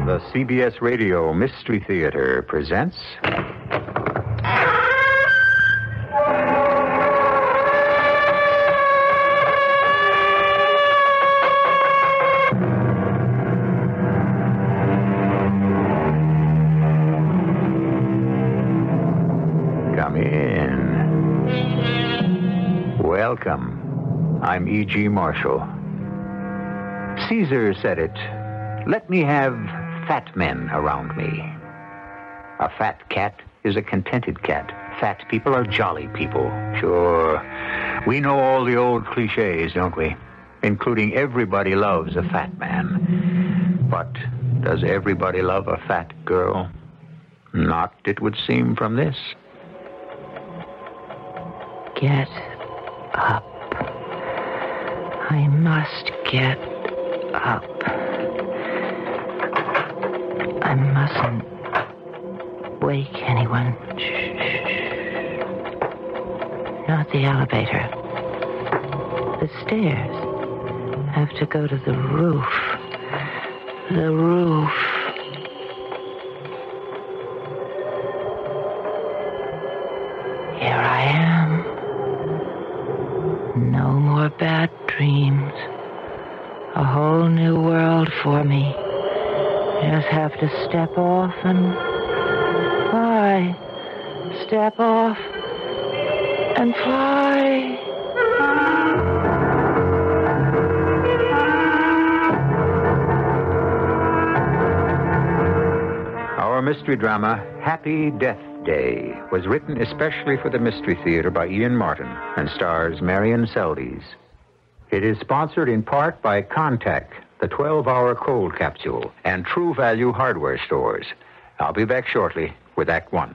The CBS Radio Mystery Theater presents... Come in. Welcome. I'm E.G. Marshall. Caesar said it. Let me have fat men around me. A fat cat is a contented cat. Fat people are jolly people. Sure. We know all the old cliches, don't we? Including everybody loves a fat man. But does everybody love a fat girl? Not, it would seem, from this. Get up. I must get up. I mustn't wake anyone. Shh. Not the elevator. The stairs. I have to go to the roof. The roof. Here I am. No more bad dreams. A whole new world for me. Just have to step off and fly. Step off and fly. Our mystery drama, Happy Death Day, was written especially for the Mystery Theater by Ian Martin and stars Marion Seldes. It is sponsored in part by Contact, the 12-hour cold capsule, and True Value hardware stores. I'll be back shortly with Act One.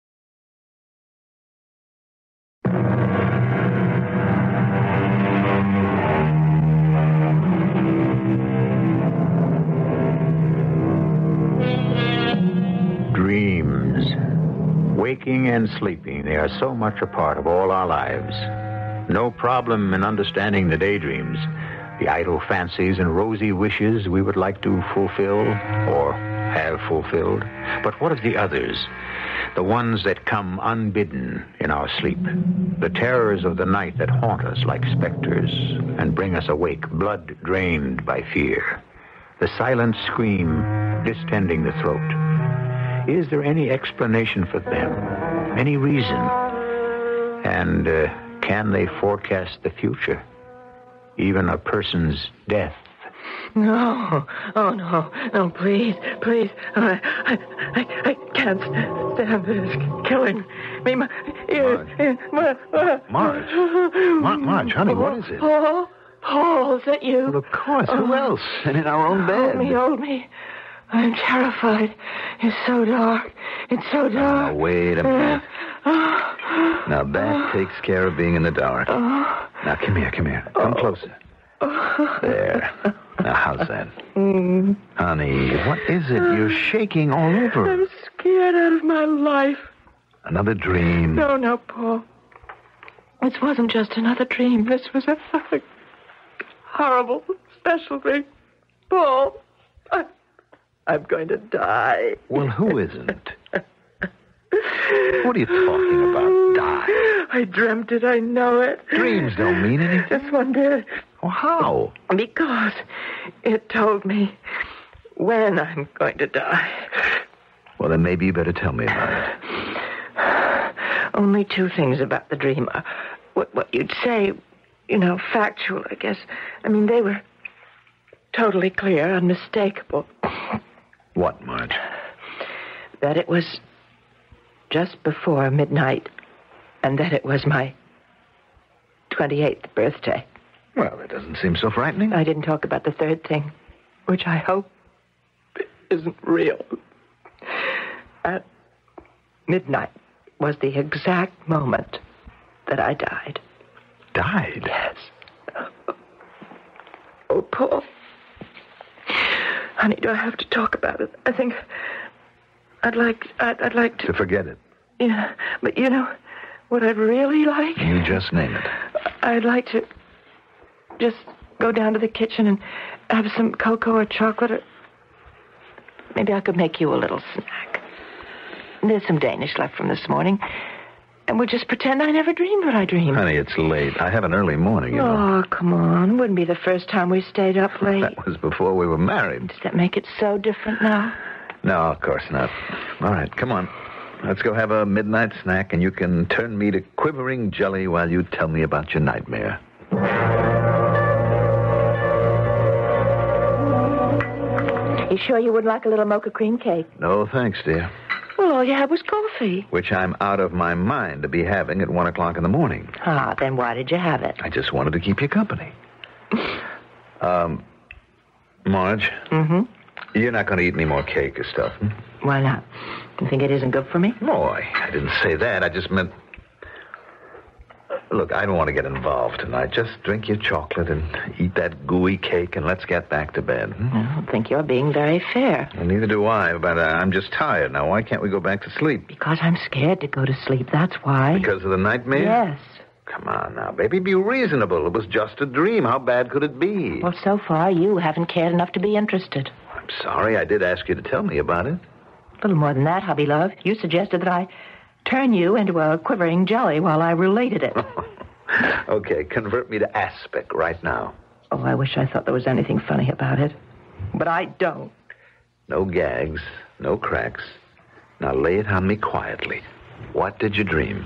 Dreams. Waking and sleeping, they are so much a part of all our lives. No problem in understanding the daydreams, the idle fancies and rosy wishes we would like to fulfill or have fulfilled. But what of the others? The ones that come unbidden in our sleep. The terrors of the night that haunt us like specters and bring us awake, blood drained by fear. The silent scream distending the throat. Is there any explanation for them? Any reason? And can they forecast the future? Even a person's death? No. Oh, no. No, please. I can't stand this killing me. Marge, honey, what is it? Paul, is that you? Well, of course. Who else? And in our own bed. Hold me. I'm terrified. It's so dark. Now, wait a minute. Now, that takes care of being in the dark. Now, come here. Come closer. There. Now, how's that? Honey, what is it? You're shaking all over. I'm scared out of my life. Another dream. No, Paul. This wasn't just another dream. This was a horrible, special thing. Paul, I'm going to die. Well, who isn't? What are you talking about? Die? I dreamt it. I know it. Dreams don't mean anything. Just one bit. Well, how? Because it told me when I'm going to die. Well, then maybe you better tell me about it. Only two things about the dream. What you'd say, factual, I guess. I mean, they were totally clear, unmistakable. What, Marge? That it was just before midnight, and that it was my 28th birthday. Well, that doesn't seem so frightening. I didn't talk about the third thing, which I hope isn't real. At midnight was the exact moment that I died. Died? Yes. Oh, Paul. Honey, do I have to talk about it? I think I'd like to... To forget it. Yeah, but you know what I'd really like? You just name it. I'd like to just go down to the kitchen and have some cocoa or chocolate or Maybe I could make you a little snack. There's some Danish left from this morning. And we'll just pretend I never dreamed what I dreamed. Honey, it's late. I have an early morning, you know. Oh, come on. Wouldn't be the first time we stayed up late. That was before we were married. Does that make it so different now? No, of course not. All right, come on. Let's go have a midnight snack, and you can turn me to quivering jelly while you tell me about your nightmare. You sure you wouldn't like a little mocha cream cake? No, thanks, dear. Well, all you had was coffee. Which I'm out of my mind to be having at 1 o'clock in the morning. Ah, then why did you have it? I just wanted to keep you company. Marge? Mm-hmm? You're not going to eat any more cake or stuff, hmm? Why not? You think it isn't good for me? No, I didn't say that. I just meant... Look, I don't want to get involved tonight. Just drink your chocolate and eat that gooey cake, and let's get back to bed. Hmm? I don't think you're being very fair. Well, neither do I, but I'm just tired now. Why can't we go back to sleep? Because I'm scared to go to sleep, that's why. Because of the nightmare? Yes. Come on now, baby, be reasonable. It was just a dream. How bad could it be? Well, so far, you haven't cared enough to be interested. I'm sorry. I did ask you to tell me about it. A little more than that, hubby love. You suggested that I turn you into a quivering jelly while I related it. Okay, convert me to aspic right now. Oh, I wish I thought there was anything funny about it. But I don't. No gags, no cracks. Now lay it on me quietly. What did you dream?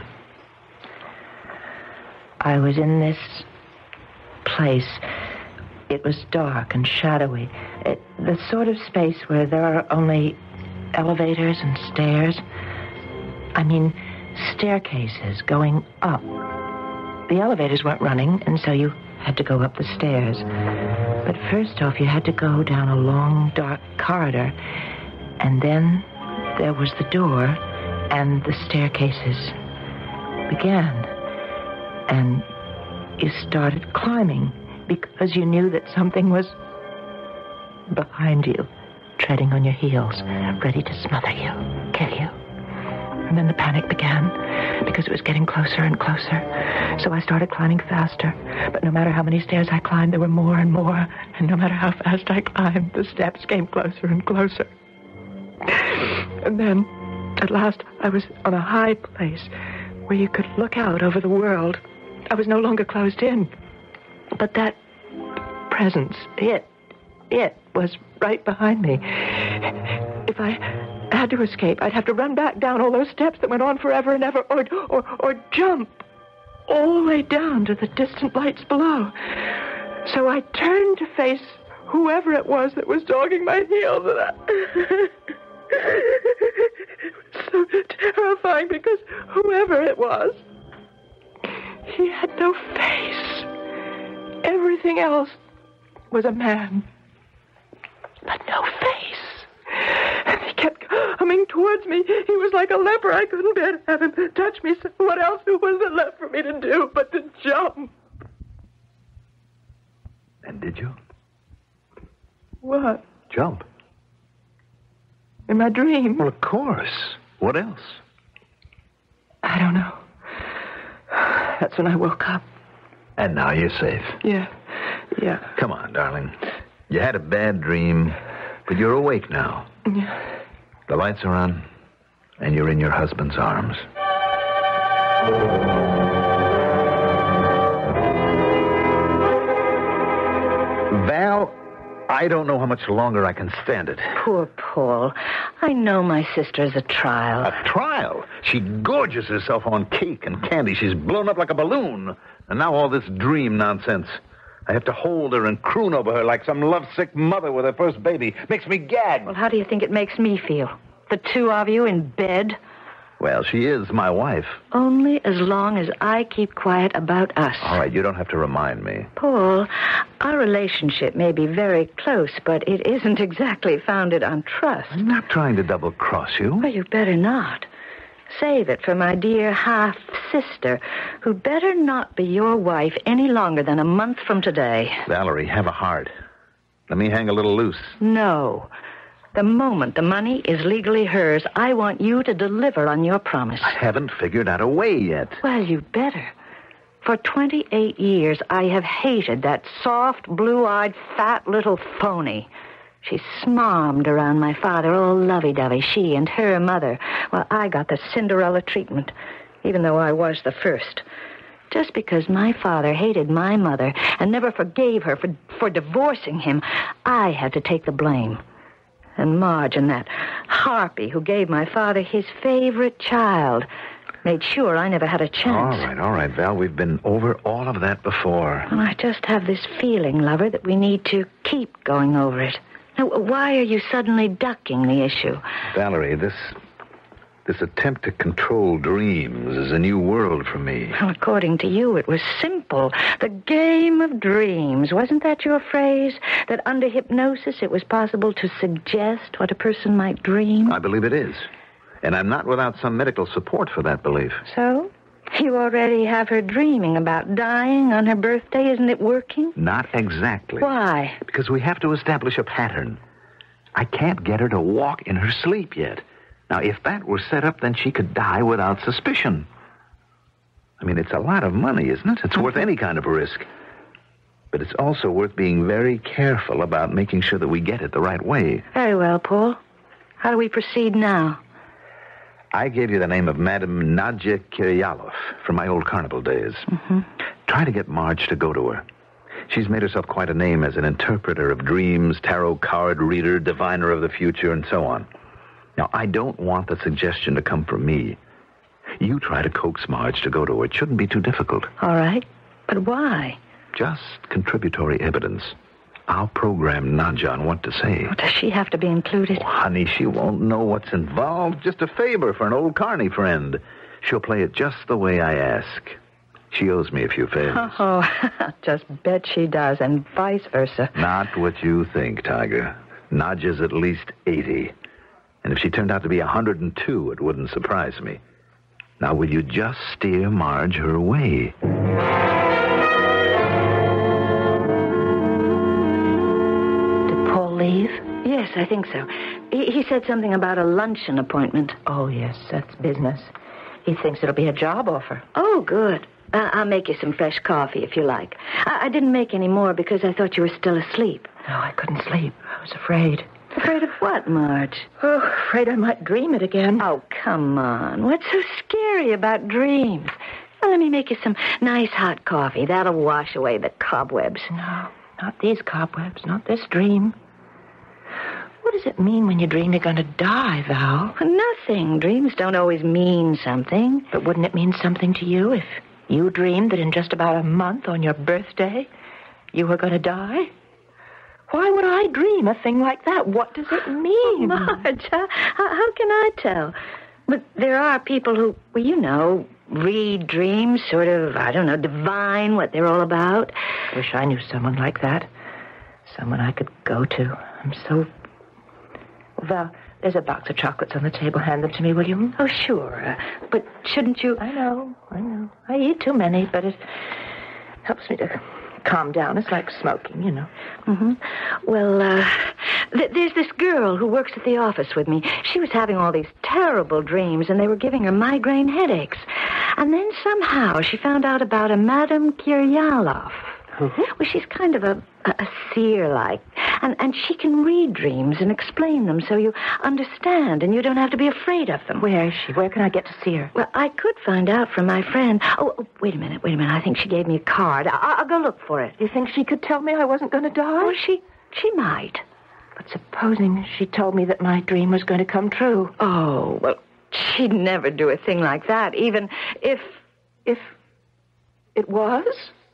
I was in this place. It was dark and shadowy. The sort of space where there are only elevators and stairs. I mean, staircases going up. The elevators weren't running, and so you had to go up the stairs. But first off, you had to go down a long, dark corridor. And then there was the door, and the staircases began. And you started climbing because you knew that something was behind you, treading on your heels, ready to smother you, kill you. And then the panic began because it was getting closer and closer. So I started climbing faster. But no matter how many stairs I climbed, there were more and more. And no matter how fast I climbed, the steps came closer and closer. And then, at last, I was on a high place where you could look out over the world. I was no longer closed in. But that presence, it was right behind me. If I had to escape, I'd have to run back down all those steps that went on forever and ever, or jump all the way down to the distant lights below. So I turned to face whoever it was that was dogging my heels. It was so terrifying because whoever it was, he had no face. Everything else was a man, but no face. And he kept coming towards me. He was like a leper. I couldn't bear to have him touch me. So what else was there left for me to do but to jump? And did you? What? Jump. In my dream? Well, of course. What else? I don't know. That's when I woke up. And now you're safe. Yeah. Come on, darling. You had a bad dream, but you're awake now. Yeah. The lights are on, and you're in your husband's arms. Val, I don't know how much longer I can stand it. Poor Paul. I know my sister's a trial. A trial? She gorges herself on cake and candy. She's blown up like a balloon. And now all this dream nonsense. I have to hold her and croon over her like some lovesick mother with her first baby. Makes me gag. Well, how do you think it makes me feel? The two of you in bed? Well, she is my wife. Only as long as I keep quiet about us. All right, you don't have to remind me. Paul, our relationship may be very close, but it isn't exactly founded on trust. I'm not trying to double-cross you. Well, you better not. Save it for my dear half-sister, who better not be your wife any longer than a month from today. Valerie, have a heart. Let me hang a little loose. No. The moment the money is legally hers, I want you to deliver on your promise. I haven't figured out a way yet. Well, you better. For 28 years, I have hated that soft, blue-eyed, fat little phony. She smarmed around my father, all lovey-dovey, she and her mother. Well, I got the Cinderella treatment, even though I was the first. Just because my father hated my mother and never forgave her for divorcing him, I had to take the blame. And Marge and that harpy who gave my father his favorite child made sure I never had a chance. All right, Val. We've been over all of that before. And I just have this feeling, lover, that we need to keep going over it. Now, why are you suddenly ducking the issue? Valerie, this attempt to control dreams is a new world for me. Well, according to you, it was simple. The game of dreams. Wasn't that your phrase? That under hypnosis it was possible to suggest what a person might dream? I believe it is. And I'm not without some medical support for that belief. So? You already have her dreaming about dying on her birthday. Isn't it working? Not exactly. Why? Because we have to establish a pattern. I can't get her to walk in her sleep yet. Now, if that were set up, then she could die without suspicion. I mean, it's a lot of money, isn't it? It's worth any kind of risk. But it's also worth being very careful about making sure that we get it the right way. Very well, Paul. How do we proceed now? I gave you the name of Madame Nadja Kiryalov from my old carnival days. Mm-hmm. Try to get Marge to go to her. She's made herself quite a name as an interpreter of dreams, tarot card reader, diviner of the future, and so on. Now, I don't want the suggestion to come from me. You try to coax Marge to go to her. It shouldn't be too difficult. All right. But why? Just contributory evidence. I'll program Nadja on what to say. Well, does she have to be included? Oh, honey, she won't know what's involved. Just a favor for an old carny friend. She'll play it just the way I ask. She owes me a few favors. Oh, just bet she does, and vice versa. Not what you think, Tiger. Nadja's at least 80. And if she turned out to be 102, it wouldn't surprise me. Now, will you just steer Marge her way? Did Paul leave? Yes, I think so. He said something about a luncheon appointment. Oh, yes, that's business. He thinks it'll be a job offer. Oh, good. I'll make you some fresh coffee if you like. I didn't make any more because I thought you were still asleep. No, I couldn't sleep. I was afraid. Afraid of what, Marge? Oh, afraid I might dream it again. Oh, come on. What's so scary about dreams? Well, let me make you some nice hot coffee. That'll wash away the cobwebs. No, not these cobwebs, not this dream. What does it mean when you dream you're going to die, Val? Nothing. Dreams don't always mean something. But wouldn't it mean something to you if you dreamed that in just about a month on your birthday you were going to die? Why would I dream a thing like that? What does it mean? Oh, Marge, how can I tell? But there are people who, well, you know, read dreams, sort of, I don't know, divine what they're all about. I wish I knew someone like that. Someone I could go to. I'm so... Val, there's a box of chocolates on the table. Hand them to me, will you? Oh, sure. But shouldn't you... I know. I eat too many, but it helps me to calm down. It's like smoking, you know. Mm-hmm. Well, there's this girl who works at the office with me. She was having all these terrible dreams, and they were giving her migraine headaches. And then somehow she found out about a Madame Kiryalov. Mm-hmm. Well, she's kind of a seer-like. And she can read dreams and explain them so you understand and you don't have to be afraid of them. Where is she? Where can I get to see her? Well, I could find out from my friend. Oh, wait a minute. I think she gave me a card. I'll go look for it. You think she could tell me I wasn't going to die? Well, she might. But supposing she told me that my dream was going to come true. Oh, well, she'd never do a thing like that, even if it was?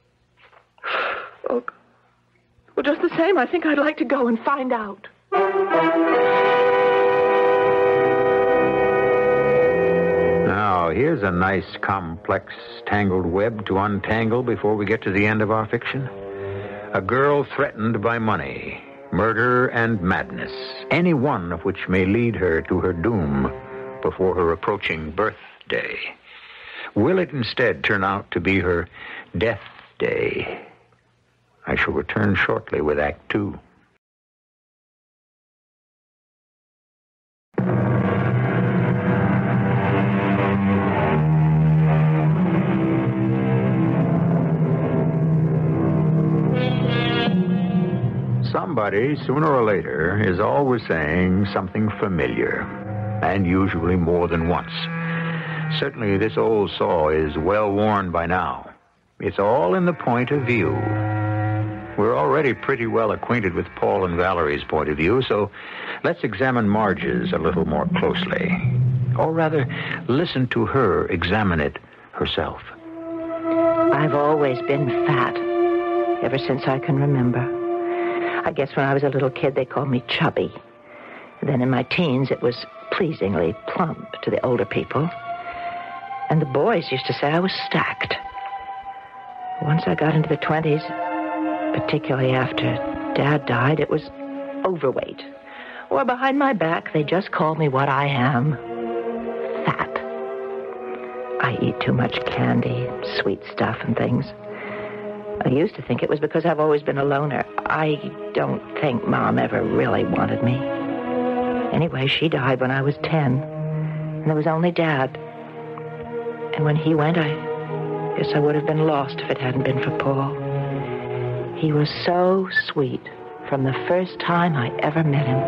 Oh, well, just the same, I think I'd like to go and find out. Now, here's a nice, complex, tangled web to untangle before we get to the end of our fiction. A girl threatened by money, murder, and madness, any one of which may lead her to her doom before her approaching birthday. Will it instead turn out to be her death day? I shall return shortly with Act 2. Somebody, sooner or later, is always saying something familiar, and usually more than once. Certainly this old saw is well worn by now. It's all in the point of view. We're already pretty well acquainted with Paul and Valerie's point of view, so let's examine Marge's a little more closely. Or rather, listen to her examine it herself. I've always been fat, ever since I can remember. I guess when I was a little kid, they called me chubby. Then in my teens, it was pleasingly plump to the older people. And the boys used to say I was stacked. Once I got into the 20s, particularly after Dad died, it was overweight. Or behind my back, they just called me what I am, fat. I eat too much candy, sweet stuff and things. I used to think it was because I've always been a loner. I don't think Mom ever really wanted me. Anyway, she died when I was 10, and there was only Dad. And when he went, I guess I would have been lost if it hadn't been for Paul. He was so sweet from the first time I ever met him.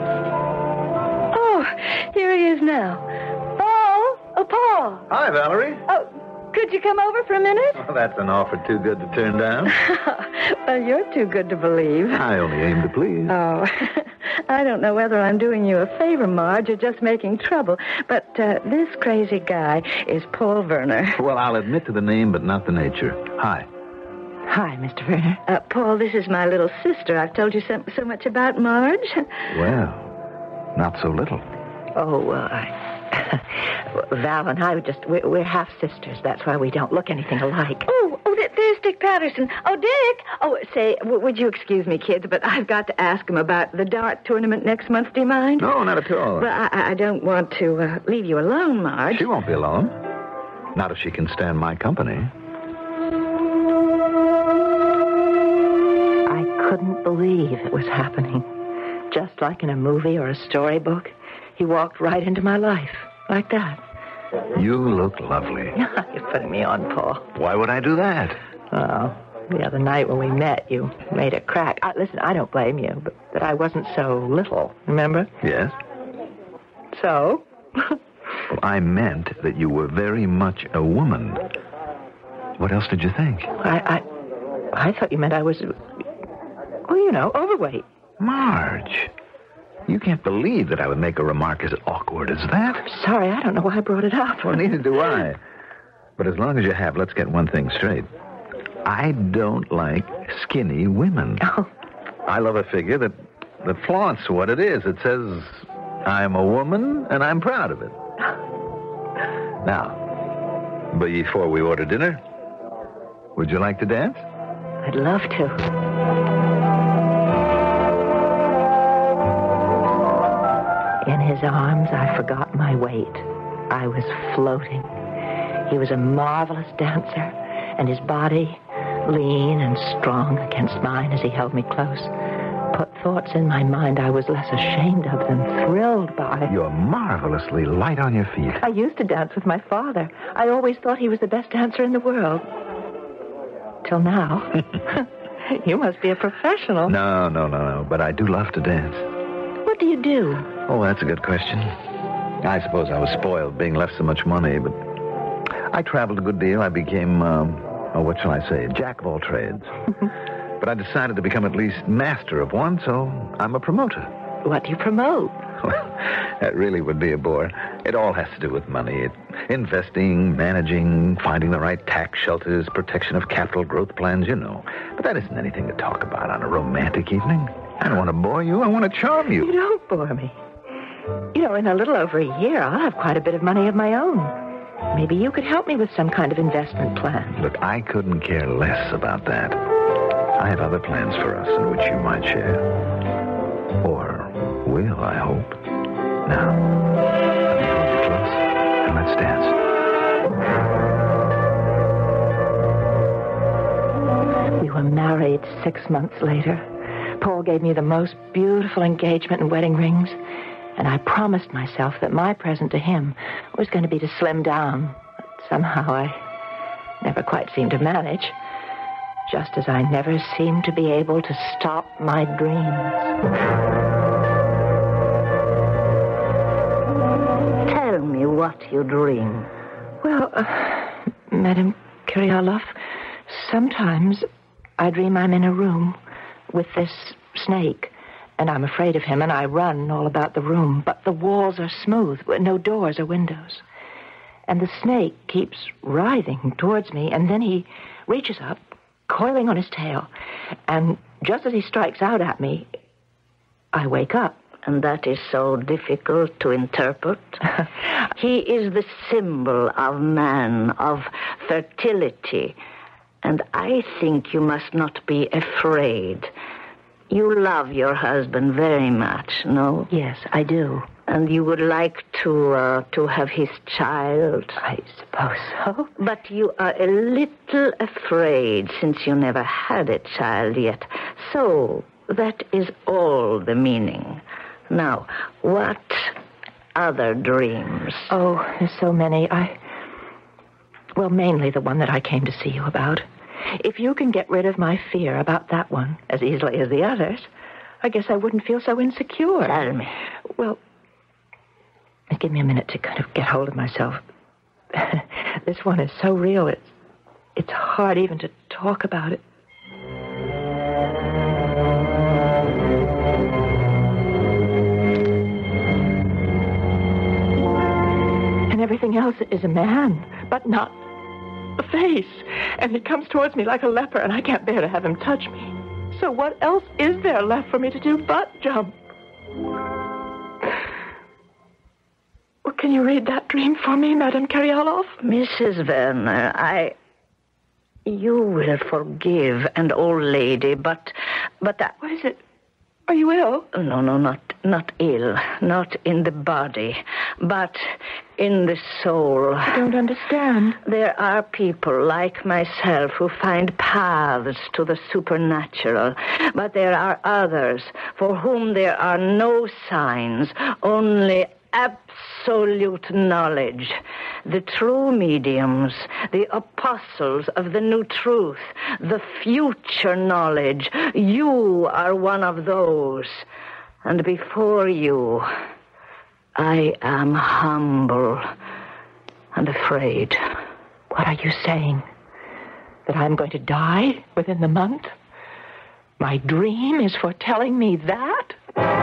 Oh, here he is now. Paul! Oh, Paul! Hi, Valerie. Oh, could you come over for a minute? Well, that's an offer too good to turn down. Well, you're too good to believe. I only aim to please. Oh, I don't know whether I'm doing you a favor, Marge, or just making trouble, but this crazy guy is Paul Werner. Well, I'll admit to the name, but not the nature. Hi. Hi, Mr. Werner. Paul, this is my little sister. I've told you so much about Marge. Well, not so little. Oh, Val and I we're half sisters. That's why we don't look anything alike. Oh, there's Dick Patterson. Oh, Dick. Oh, say, would you excuse me, kids, but I've got to ask him about the dart tournament next month. Do you mind? No, not at all. Well, I don't want to leave you alone, Marge. She won't be alone. Not if she can stand my company. I couldn't believe it was happening. Just like in a movie or a storybook, he walked right into my life, like that. You look lovely. You're putting me on, Paul. Why would I do that? Oh, the other night when we met, you made a crack. Listen, I don't blame you, but that I wasn't so little, remember? Yes. So? Well, I meant that you were very much a woman. What else did you think? I thought you meant I was, overweight. Marge, you can't believe that I would make a remark as awkward as that. I'm sorry, I don't know why I brought it up. Well, neither do I. But as long as you have, let's get one thing straight. I don't like skinny women. Oh. I love a figure that flaunts what it is. It says, I'm a woman, and I'm proud of it. Now, before we order dinner, would you like to dance? I'd love to. In his arms, I forgot my weight. I was floating. He was a marvelous dancer, and his body, lean and strong against mine as he held me close, put thoughts in my mind I was less ashamed of than thrilled by. You're marvelously light on your feet. I used to dance with my father. I always thought he was the best dancer in the world. Till now. You must be a professional. No. But I do love to dance. What do you do? Oh, that's a good question. I suppose I was spoiled being left so much money, but I traveled a good deal. I became, what shall I say, jack of all trades. But I decided to become at least master of one, so I'm a promoter. What do you promote? Well, that really would be a bore. It all has to do with money. Investing, managing, finding the right tax shelters, protection of capital growth plans, you know. But that isn't anything to talk about on a romantic evening. I don't want to bore you. I want to charm you. You don't bore me. In a little over a year, I'll have quite a bit of money of my own. Maybe you could help me with some kind of investment plan. Look, I couldn't care less about that. I have other plans for us in which you might share. Or will, I hope. Now, let me hold you close, and let's dance. We were married 6 months later. Paul gave me the most beautiful engagement and wedding rings, and I promised myself that my present to him was going to be to slim down. But somehow I never quite seemed to manage. just as I never seem to be able to stop my dreams. Tell me what you dream. Well, Madame Kyrioloff, sometimes I dream I'm in a room with this snake, and I'm afraid of him, and I run all about the room, but the walls are smooth, with no doors or windows. And the snake keeps writhing towards me, and then he reaches up, coiling on his tail, and just as he strikes out at me, I wake up. And that is so difficult to interpret. He is the symbol of man, of fertility. And I think you must not be afraid. You love your husband very much, no? Yes, I do. And you would like to have his child? I suppose so. But you are a little afraid since you never had a child yet. So that is all the meaning. Now, what other dreams? Oh, there's so many. Well, mainly the one that I came to see you about. If you can get rid of my fear about that one as easily as the others, I guess I wouldn't feel so insecure. Tell me. Well, give me a minute to kind of get hold of myself. This one is so real, it's hard even to talk about it. Everything else is a man, but not a face. And he comes towards me like a leper, and I can't bear to have him touch me. So what else is there left for me to do but jump? Well, can you read that dream for me, Madame Kyrioloff? Mrs. Werner, you will forgive an old lady, but that... What is it? Are you ill? No, not ill. Not in the body, but in the soul. I don't understand. There are people like myself who find paths to the supernatural, but there are others for whom there are no signs, only absolute knowledge. The true mediums, the apostles of the new truth, the future knowledge. You are one of those. And before you, I am humble and afraid. What are you saying? That I'm going to die within the month? My dream is foretelling me that?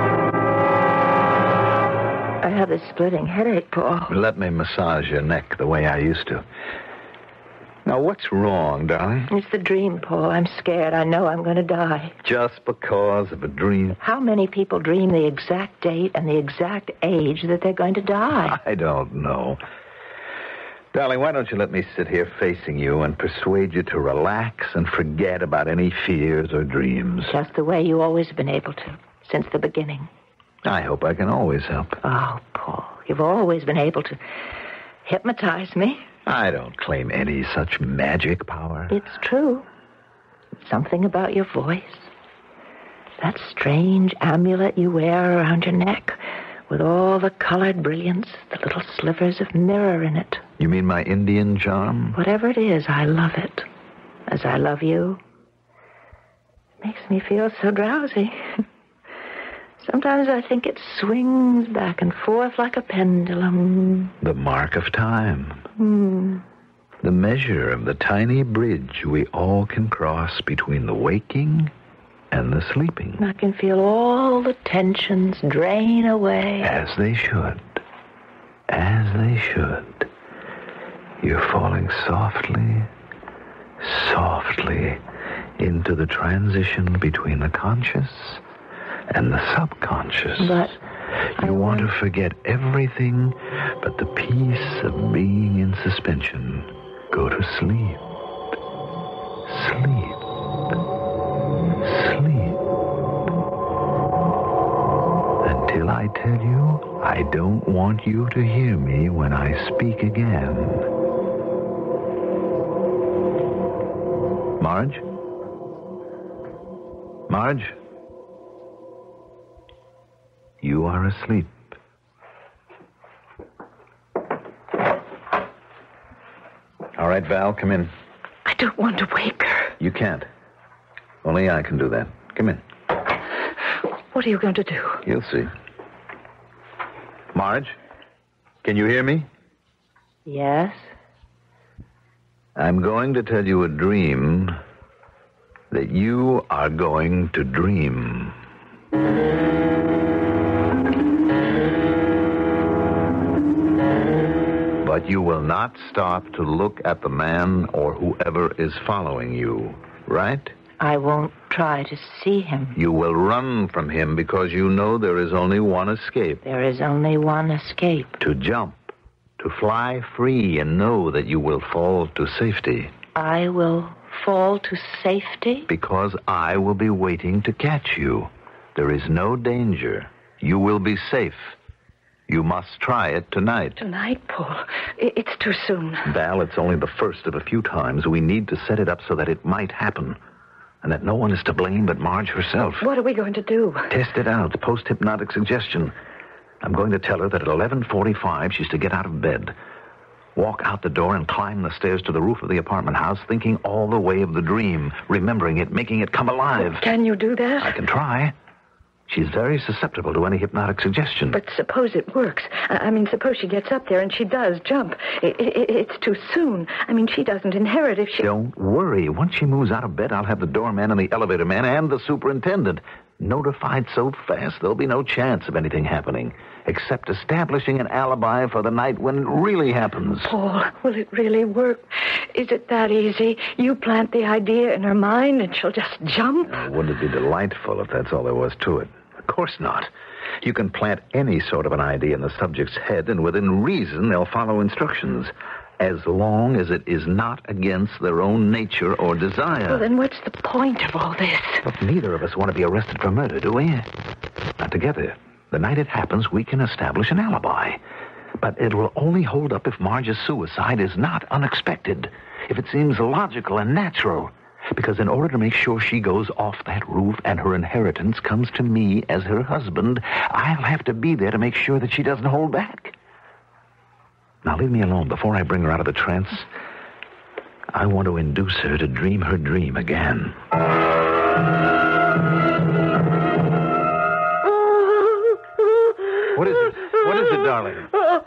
I have a splitting headache, Paul. Let me massage your neck the way I used to. Now, what's wrong, darling? It's the dream, Paul. I'm scared. I know I'm going to die. Just because of a dream? How many people dream the exact date and the exact age that they're going to die? I don't know. Darling, why don't you let me sit here facing you and persuade you to relax and forget about any fears or dreams? Just the way you always have been able to, since the beginning. I hope I can always help. Oh, Paul, you've always been able to hypnotize me. I don't claim any such magic power. It's true. Something about your voice. That strange amulet you wear around your neck with all the colored brilliance, the little slivers of mirror in it. You mean my Indian charm? Whatever it is, I love it. As I love you. It makes me feel so drowsy. Sometimes I think it swings back and forth like a pendulum. The mark of time. The measure of the tiny bridge we all can cross between the waking and the sleeping. I can feel all the tensions drain away. As they should. As they should. You're falling softly, softly into the transition between the conscious and the subconscious. But you want to forget everything but the peace of being in suspension. Go to sleep. Sleep. Sleep. Until I tell you, I don't want you to hear me when I speak again. Marge? Marge? You are asleep. All right, Val, come in. I don't want to wake her. You can't. Only I can do that. Come in. What are you going to do? You'll see. Marge, can you hear me? Yes? I'm going to tell you a dream that you are going to dream. But you will not stop to look at the man or whoever is following you, right? I won't try to see him. You will run from him because you know there is only one escape. There is only one escape. To jump, to fly free and know that you will fall to safety. I will fall to safety? Because I will be waiting to catch you. There is no danger. You will be safe. You must try it tonight. Tonight, Paul? It's too soon. Val, it's only the first of a few times. We need to set it up so that it might happen. And that no one is to blame but Marge herself. What are we going to do? Test it out. Post-hypnotic suggestion. I'm going to tell her that at 11:45 she's to get out of bed, walk out the door and climb the stairs to the roof of the apartment house, thinking all the way of the dream, remembering it, making it come alive. Can you do that? I can try. She's very susceptible to any hypnotic suggestion. But suppose it works. I mean, suppose she gets up there and she does jump. It's too soon. I mean, she doesn't inherit if she... Don't worry. Once she moves out of bed, I'll have the doorman and the elevator man and the superintendent notified so fast there'll be no chance of anything happening, except establishing an alibi for the night when it really happens. Paul, will it really work? Is it that easy? You plant the idea in her mind and she'll just jump? Wouldn't it be delightful if that's all there was to it? Of course not. You can plant any sort of an idea in the subject's head, and within reason, they'll follow instructions, as long as it is not against their own nature or desire. Well, then what's the point of all this? But neither of us want to be arrested for murder, do we? Not together. The night it happens, we can establish an alibi. But it will only hold up if Marge's suicide is not unexpected, if it seems logical and natural. Because in order to make sure she goes off that roof and her inheritance comes to me as her husband, I'll have to be there to make sure that she doesn't hold back. Now, leave me alone. Before I bring her out of the trance, I want to induce her to dream her dream again. What is it? What is it, darling?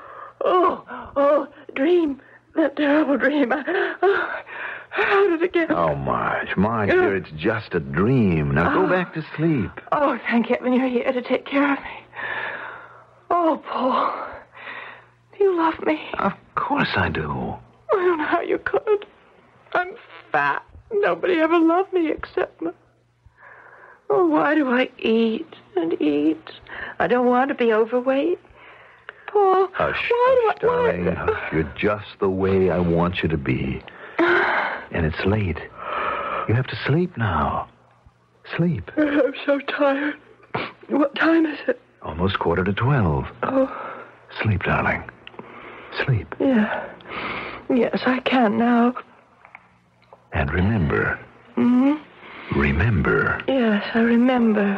Dream. That terrible dream. How did it get? Oh, Marge, dear, it's just a dream. Now go back to sleep. Oh, thank heaven you're here to take care of me. Oh, Paul. Do you love me? Of course I do. I don't know how you could. I'm fat. Nobody ever loved me except me. Oh, why do I eat and eat? I don't want to be overweight. Paul, Hush, why darling. Hush. You're just the way I want you to be. And it's late. You have to sleep now. Sleep. I'm so tired. What time is it? Almost 11:45. Oh. Sleep, darling. Sleep. Yeah. Yes, I can now. And remember. Mm-hmm. Remember. Yes, I remember.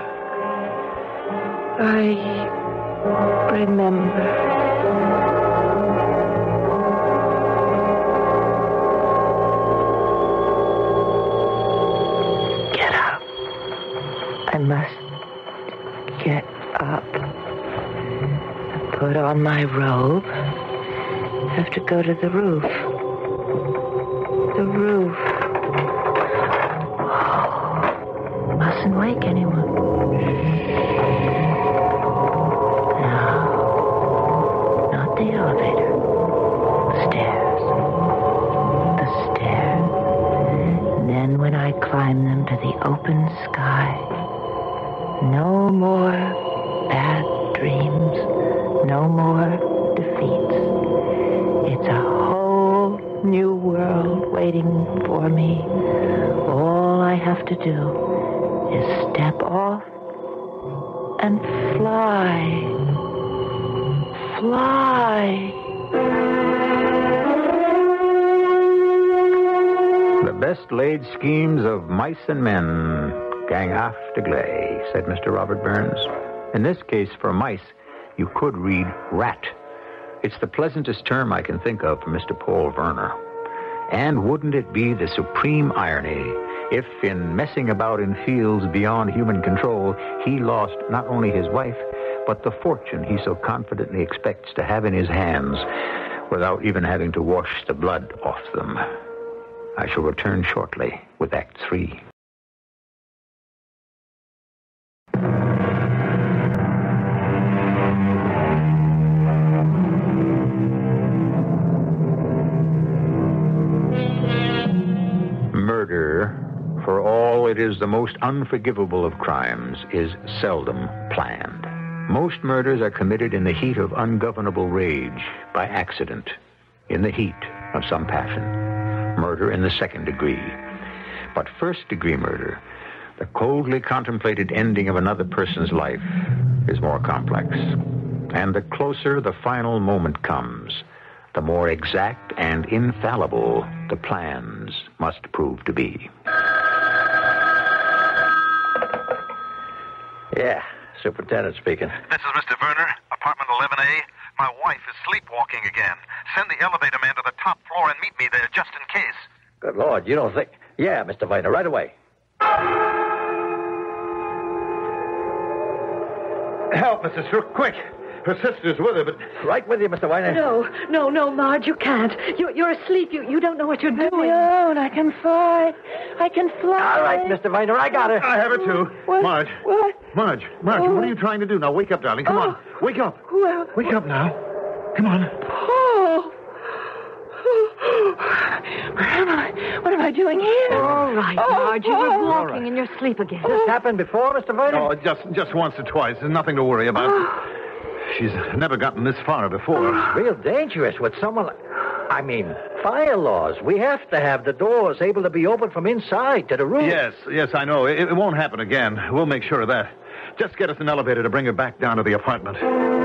I remember. I must get up, put on my robe, have to go to the roof. The roof. Oh, mustn't wake anyone. No, not the elevator. The stairs. The stairs. And then when I climb them to the open sky, no more bad dreams, no more defeats. It's a whole new world waiting for me. All I have to do is step off and fly. Fly. The best laid schemes of mice and men gang after gley, said Mr. Robert Burns. In this case, for mice, you could read rat. It's the pleasantest term I can think of for Mr. Paul Werner. And wouldn't it be the supreme irony If, in messing about in fields beyond human control, he lost not only his wife, but the fortune he so confidently expects to have in his hands without even having to wash the blood off them. I shall return shortly with Act 3. Murder, for all it is the most unforgivable of crimes, is seldom planned. Most murders are committed in the heat of ungovernable rage, by accident, in the heat of some passion. Murder in the second degree. But first-degree murder, the coldly contemplated ending of another person's life, is more complex. And the closer the final moment comes, the more exact and infallible the plans must prove to be. Yeah, Superintendent speaking. This is Mr. Werner, apartment 11A. My wife is sleepwalking again. Send the elevator man to the top floor and meet me there just in case. Good Lord, you don't think... Yeah, Mr. Viner, right away. Help, Mrs. Rook, quick. Her sister's with her, but... Right with you, Mr. Viner. No, Marge, you can't. You're asleep. You don't know what you're doing. Leon, I can fly. All right, Mr. Viner, I got her. I have her, too. What? Marge. What? Marge, what are you trying to do? Now, wake up, darling. Come on. Wake up. Well... Wake up now. Come on. Paul! What am I doing here? All right, Marge. You were Paul. walking in your sleep again. This happened before, Mr. Viner? No, just once or twice. There's nothing to worry about. She's never gotten this far before. Real dangerous with someone like... I mean, fire laws. We have to have the doors able to be opened from inside to the room. Yes, I know. It won't happen again. We'll make sure of that. Just get us an elevator to bring her back down to the apartment.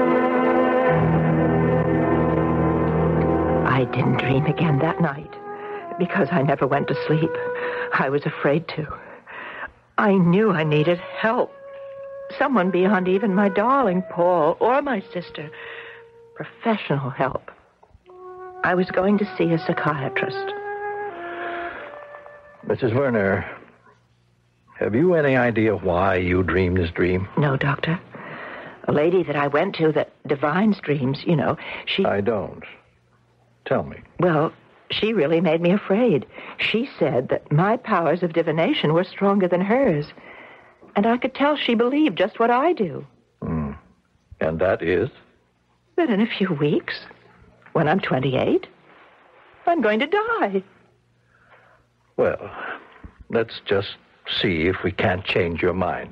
I didn't dream again that night because I never went to sleep. I was afraid to. I knew I needed help. Someone beyond even my darling Paul or my sister. Professional help. I was going to see a psychiatrist. Mrs. Werner, have you any idea why you dreamed this dream? No, Doctor. A lady that I went to that divines dreams, she... I don't. Tell me. Well, she really made me afraid. She said that my powers of divination were stronger than hers. And I could tell she believed just what I do. And that is? That in a few weeks, when I'm 28, I'm going to die. Well, let's just see if we can't change your mind.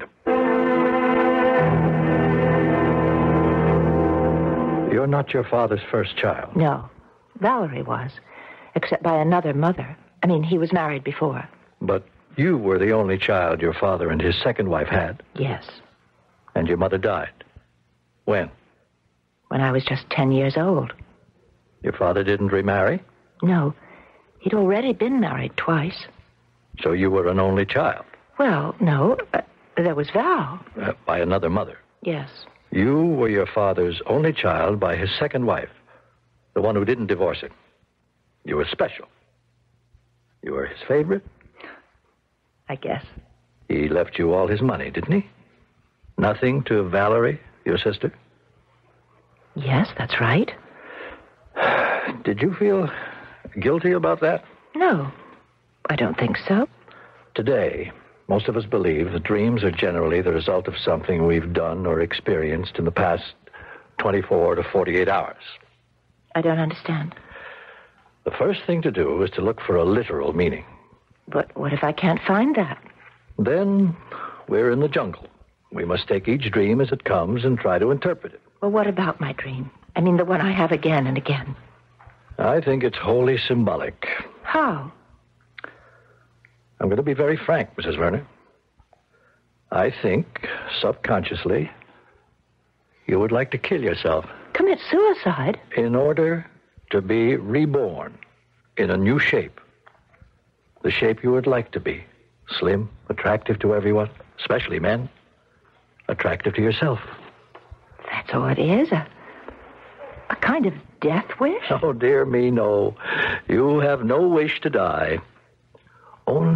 You're not your father's first child. No, Valerie was, except by another mother. I mean, he was married before. But you were the only child your father and his second wife had. Yes. And your mother died. When? When I was just 10 years old. Your father didn't remarry? No, he'd already been married twice. So you were an only child? Well, no, there was Val. By another mother? Yes. You were your father's only child by his second wife, the one who didn't divorce him. You were special. You were his favorite? I guess. He left you all his money, didn't he? Nothing to Valerie, your sister? Yes, that's right. Did you feel guilty about that? No, I don't think so. Today, most of us believe that dreams are generally the result of something we've done or experienced in the past 24 to 48 hours. I don't understand. The first thing to do is to look for a literal meaning. But what if I can't find that? Then we're in the jungle. We must take each dream as it comes and try to interpret it. Well, what about my dream? I mean, the one I have again and again. I think it's wholly symbolic. How? I'm going to be very frank, Mrs. Werner. I think, subconsciously, you would like to kill yourself. Commit suicide? In order to be reborn in a new shape. The shape you would like to be. Slim, attractive to everyone, especially men. Attractive to yourself. That's all it is? A kind of death wish? Oh, dear me, no. You have no wish to die. Only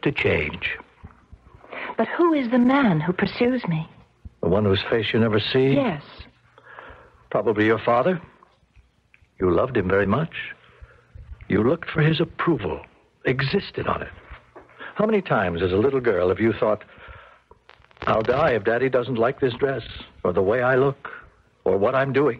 to change. But who is the man who pursues me? The one whose face you never see? Yes. Probably your father. You loved him very much. You looked for his approval, existed on it. How many times as a little girl have you thought, I'll die if Daddy doesn't like this dress, or the way I look, or what I'm doing?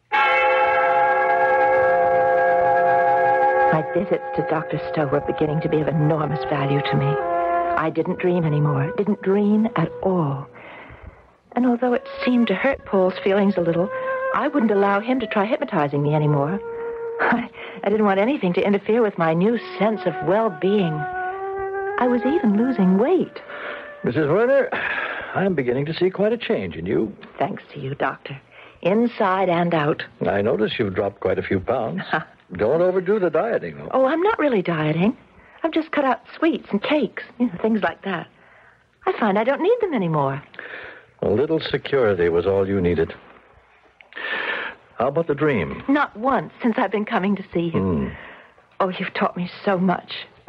My visits to Dr. Stowe were beginning to be of enormous value to me. I didn't dream anymore. Didn't dream at all. And although it seemed to hurt Paul's feelings a little, I wouldn't allow him to try hypnotizing me anymore. I didn't want anything to interfere with my new sense of well-being. I was even losing weight. Mrs. Werner, I'm beginning to see quite a change in you. Thanks to you, Doctor. Inside and out. I notice you've dropped quite a few pounds. Don't overdo the dieting, though. Oh, I'm not really dieting. I've just cut out sweets and cakes, things like that. I find I don't need them anymore. A little security was all you needed. How about the dream? Not once since I've been coming to see you. Oh, you've taught me so much.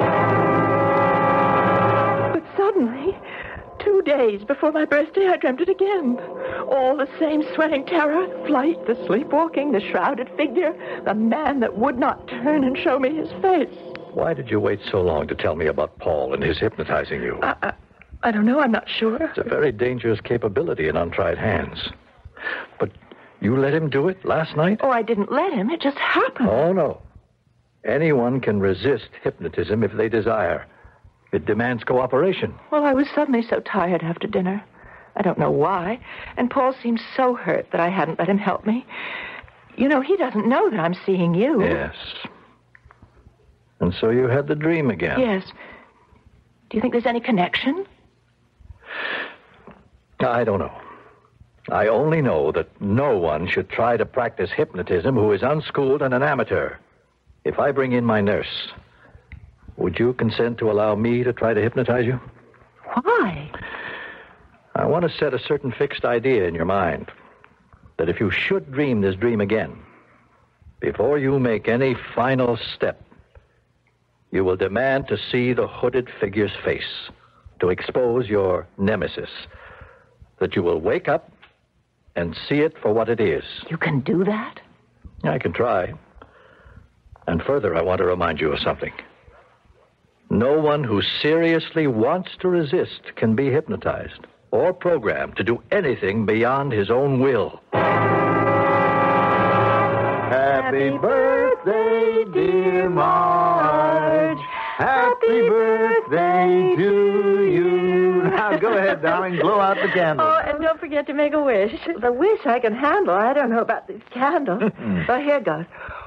But suddenly, 2 days before my birthday, I dreamt it again. All the same sweating terror, flight, the sleepwalking, the shrouded figure, the man that would not turn and show me his face. Why did you wait so long to tell me about Paul and his hypnotizing you? I don't know. I'm not sure. It's a very dangerous capability in untried hands. But you let him do it last night? Oh, I didn't let him. It just happened. Oh, no. Anyone can resist hypnotism if they desire. It demands cooperation. Well, I was suddenly so tired after dinner. I don't know why. And Paul seemed so hurt that I hadn't let him help me. He doesn't know that I'm seeing you. Yes. And so you had the dream again. Yes. Do you think there's any connection? I don't know. I only know that no one should try to practice hypnotism who is unschooled and an amateur. If I bring in my nurse, would you consent to allow me to try to hypnotize you? Why? I want to set a certain fixed idea in your mind that if you should dream this dream again, before you make any final step, you will demand to see the hooded figure's face, to expose your nemesis, that you will wake up and see it for what it is. You can do that? I can try. And further, I want to remind you of something. No one who seriously wants to resist can be hypnotized or programmed to do anything beyond his own will. Happy birthday, dear Marge. Happy birthday to you. Now, go ahead, darling. Blow out the candle. Oh, and don't forget to make a wish. The wish I can handle. I don't know about these candles. Well, here goes.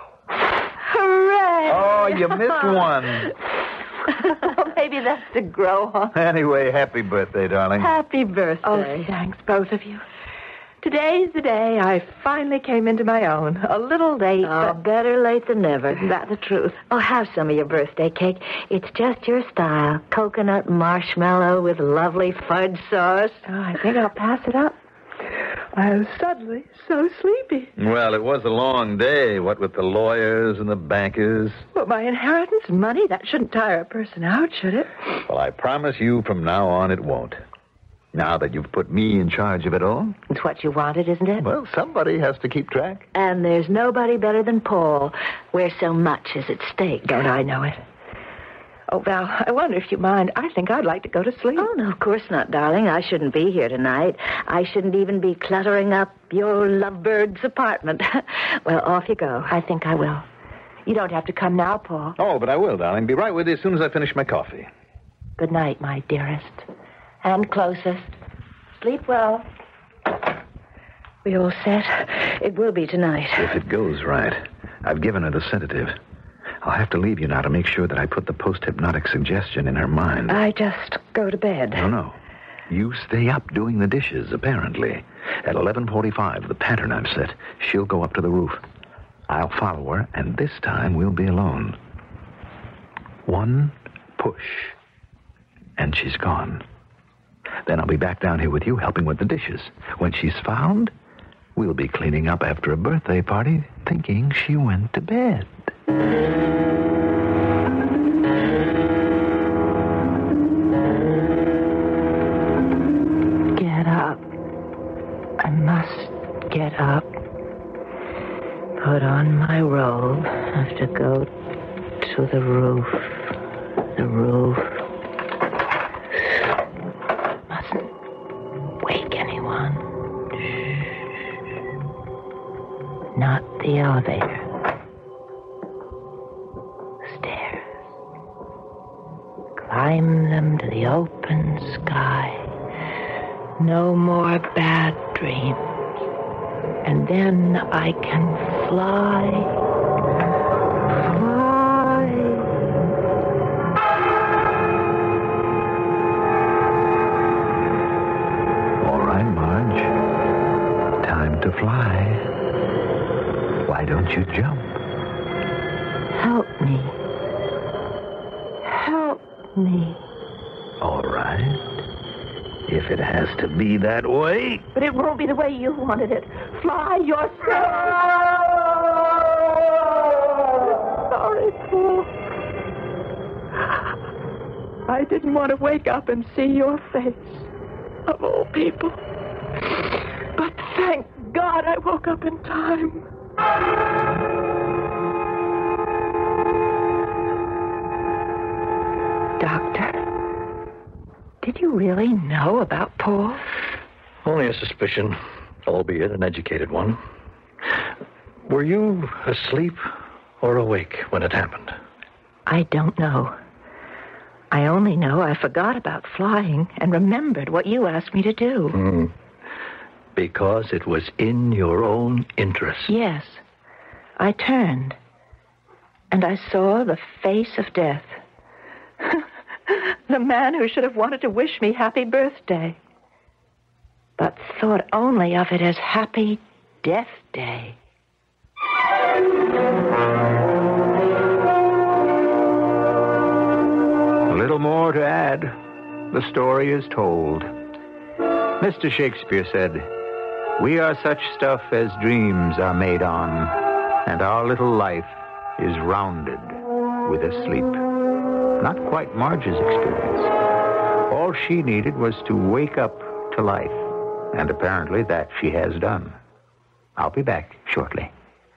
Hooray! Oh, you missed one. Well, maybe that's to grow on. Anyway, happy birthday, darling. Happy birthday. Oh, thanks, both of you. Today's the day I finally came into my own. A little late, but better late than never. isn't that the truth? Oh, have some of your birthday cake. It's just your style. Coconut marshmallow with lovely fudge sauce. Oh, I think I'll pass it up. I was suddenly so sleepy. Well, it was a long day, what with the lawyers and the bankers. But my inheritance and money, that shouldn't tire a person out, should it? Well, I promise you from now on it won't. Now that you've put me in charge of it all. It's what you wanted, isn't it? Well, somebody has to keep track. And there's nobody better than Paul, where so much is at stake. Don't I know it? Oh, Val, I wonder if you mind. I think I'd like to go to sleep. Oh, no, of course not, darling. I shouldn't be here tonight. I shouldn't even be cluttering up your lovebird's apartment. Well, off you go. I think I will. You don't have to come now, Paul. Oh, but I will, darling. Be right with you as soon as I finish my coffee. Good night, my dearest. And closest. Sleep well. We all set? It will be tonight. If it goes right. I've given her the sedative. I'll have to leave you now to make sure that I put the post-hypnotic suggestion in her mind. I just go to bed. No. You stay up doing the dishes, apparently. At 11:45, the pattern I've set, she'll go up to the roof. I'll follow her, and this time we'll be alone. One push, and she's gone. Then I'll be back down here with you, helping with the dishes. When she's found, we'll be cleaning up after a birthday party, thinking she went to bed. I must get up, put on my robe. I have to go to the roof. The roof. Mustn't wake anyone. Not the elevator. Stairs. Climb them to the open sky. No more bad dreams. And then I can fly. Fly. All right, Marge. Time to fly. Why don't you jump? Help me. Help me. All right. If it has to be that way. But it won't be the way you wanted it. Fly yourself. Sorry, Paul. I didn't want to wake up and see your face, of all people. But thank God I woke up in time. Doctor, did you really know about Paul? Only a suspicion, albeit an educated one. Were you asleep or awake when it happened? I don't know. I only know I forgot about flying and remembered what you asked me to do. Because it was in your own interest. Yes. I turned, and I saw the face of death. The man who should have wanted to wish me happy birthday, but thought only of it as happy death day. Little more to add. The story is told. Mr. Shakespeare said, "We are such stuff as dreams are made on, and our little life is rounded with a sleep." Not quite Marge's experience. All she needed was to wake up to life, and apparently that she has done. I'll be back shortly.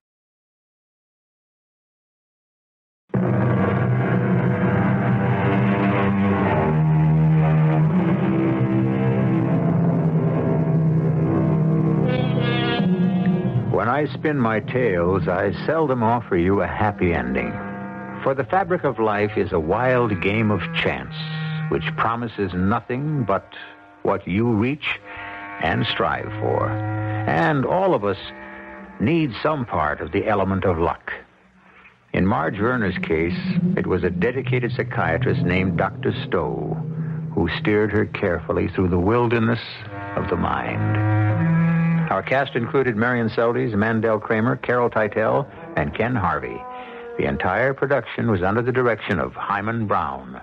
When I spin my tales, I seldom offer you a happy ending. For the fabric of life is a wild game of chance, which promises nothing but what you reach and strive for. And all of us need some part of the element of luck. In Marge Werner's case, it was a dedicated psychiatrist named Dr. Stowe who steered her carefully through the wilderness of the mind. Our cast included Marion Seldes, Mandel Kramer, Carol Teitel, and Ken Harvey. The entire production was under the direction of Hyman Brown.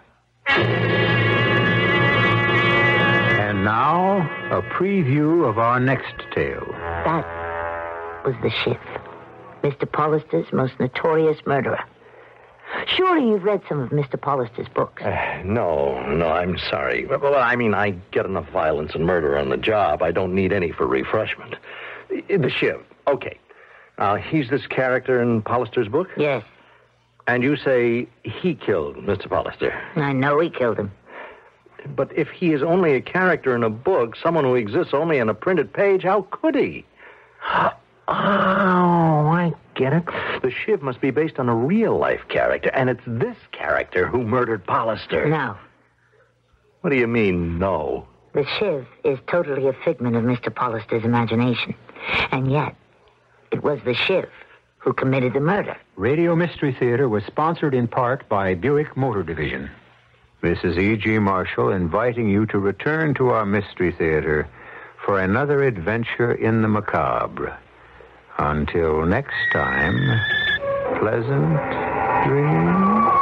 And now, a preview of our next tale. That was the Shiv, Mr. Pollister's most notorious murderer. Surely you've read some of Mr. Pollister's books. No, I'm sorry. Well, I mean, I get enough violence and murder on the job. I don't need any for refreshment. The Shiv, okay. He's this character in Pollister's book? Yes. And you say he killed Mr. Pollister? I know he killed him. But if he is only a character in a book, someone who exists only on a printed page, how could he? Oh, I get it. The Shiv must be based on a real-life character, and it's this character who murdered Pollister. No. What do you mean, no? The Shiv is totally a figment of Mr. Pollister's imagination. And yet, it was the Shiv who committed the murder. Radio Mystery Theater was sponsored in part by Buick Motor Division. This is E.G. Marshall inviting you to return to our Mystery Theater for another adventure in the macabre. Until next time, pleasant dreams.